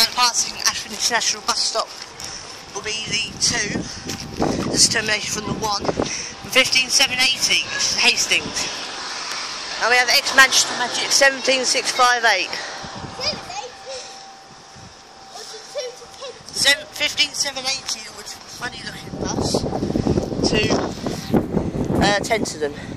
Now passing Ashford International bus stop will be the 2, this is termination from the 1, and 15780, this is Hastings. And we have ex-Manchester Magic 17658. 15780, which is a funny looking bus, to Tenterden.